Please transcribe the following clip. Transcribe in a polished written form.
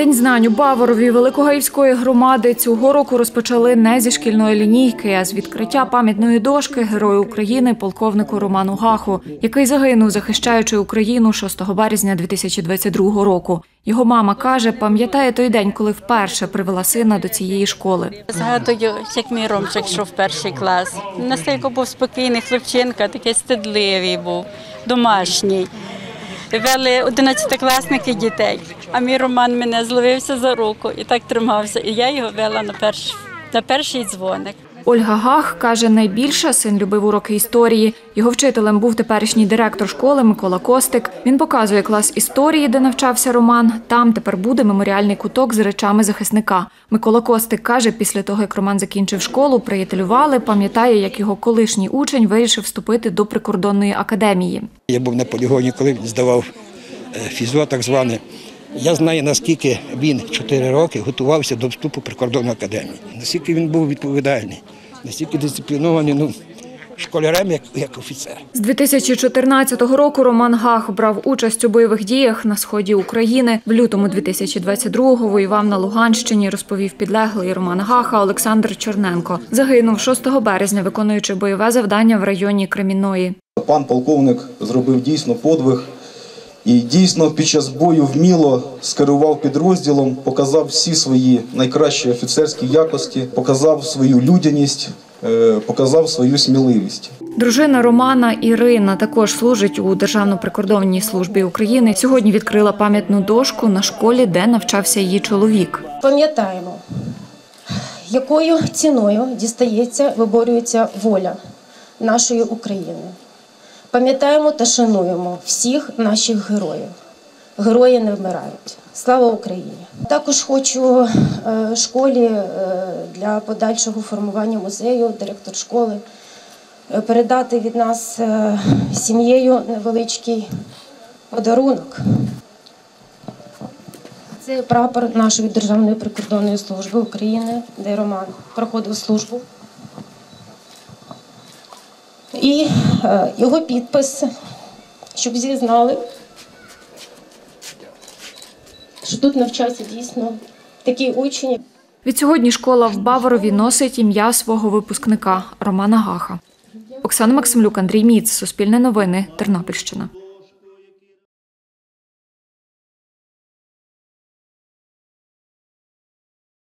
День знань у Баворові Великогаївської громади цього року розпочали не зі шкільної лінійки, а з відкриття пам'ятної дошки Герою України полковнику Роману Гаху, який загинув, захищаючи Україну 6 березня 2022 року. Його мама каже, пам'ятає той день, коли вперше привела сина до цієї школи. Згадую, як мій Ромчик йшов в перший клас. Настільки був спокійний хлопчинка, такий стидливий був, домашній. Вели 11-класники дітей, а мій Роман мене зловився за руку і так тримався. І я його вела на перший дзвоник. Ольга Гах каже, найбільше син любив уроки історії. Його вчителем був теперішній директор школи Микола Костик. Він показує клас історії, де навчався Роман. Там тепер буде меморіальний куток з речами захисника. Микола Костик каже, після того, як Роман закінчив школу, приятелювали, пам'ятає, як його колишній учень вирішив вступити до прикордонної академії. Я був на полігоні, коли він здавав фізо, так зване. Я знаю, наскільки він 4 роки готувався до вступу в прикордонну академію. Наскільки він був відповідальний, наскільки дисциплінований, школярем як офіцер. З 2014 року Роман Гах брав участь у бойових діях на сході України. В лютому 2022-го воював на Луганщині, розповів підлеглий Романа Гаха Олександр Чорненко. Загинув 6 березня, виконуючи бойове завдання в районі Кремінної. Пан полковник зробив дійсно подвиг. І дійсно під час бою вміло скерував підрозділом, показав всі свої найкращі офіцерські якості, показав свою людяність, показав свою сміливість. Дружина Романа Ірина також служить у Державній прикордонній службі України. Сьогодні відкрила пам'ятну дошку на школі, де навчався її чоловік. Пам'ятаємо, якою ціною дістається, виборюється воля нашої України. Пам'ятаємо та шануємо всіх наших героїв. Герої не вмирають. Слава Україні! Також хочу школі для подальшого формування музею, директор школи, передати від нас сім'єю невеличкий подарунок. Це прапор нашої Державної прикордонної служби України, де Роман проходив службу. І його підпис, щоб всі знали, що тут навчався дійсно такий учень. Відсьогодні школа в Баворові носить ім'я свого випускника Романа Гаха. Оксана Максимлюк, Андрій Міц, Суспільне новини, Тернопільщина.